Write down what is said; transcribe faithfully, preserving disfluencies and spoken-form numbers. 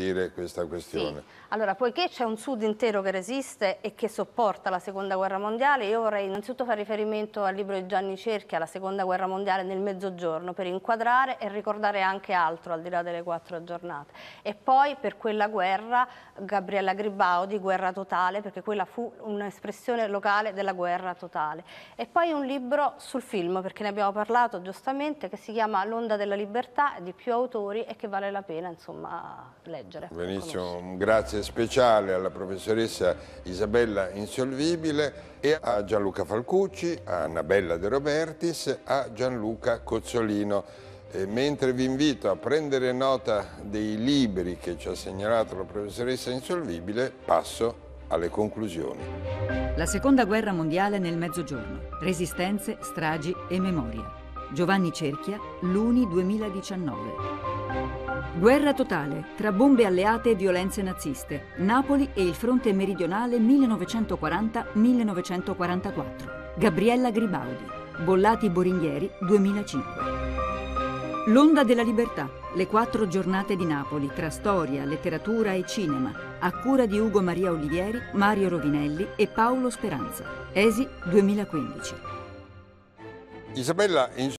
approfondire questa questione. Sì. Allora, poiché c'è un Sud intero che resiste e che sopporta la Seconda Guerra Mondiale, io vorrei innanzitutto fare riferimento al libro di Gianni Cerchia, La Seconda Guerra Mondiale nel Mezzogiorno, per inquadrare e ricordare anche altro al di là delle quattro giornate. E poi per quella guerra Gabriella Gribaudi, Guerra Totale, perché quella fu un'espressione locale della guerra totale. E poi un libro sul film, perché ne abbiamo parlato giustamente, che si chiama L'Onda della Libertà, di più autori e che vale la pena insomma leggere. Benissimo, un grazie speciale alla professoressa Isabella Insolvibile e a Gianluca Falcucci, a Annabella De Robertis, a Gianluca Cozzolino. E mentre vi invito a prendere nota dei libri che ci ha segnalato la professoressa Insolvibile, passo alle conclusioni. La Seconda Guerra Mondiale nel Mezzogiorno. Resistenze, stragi e memoria. Giovanni Cerchia, Luni duemiladiciannove. Guerra totale, tra bombe alleate e violenze naziste, Napoli e il fronte meridionale millenovecentoquaranta millenovecentoquarantaquattro. Gabriella Gribaudi, Bollati Boringhieri, duemilacinque. L'Onda della Libertà, le quattro giornate di Napoli, tra storia, letteratura e cinema, a cura di Ugo Maria Olivieri, Mario Rovinelli e Paolo Speranza. Esi duemilaquindici. Isabella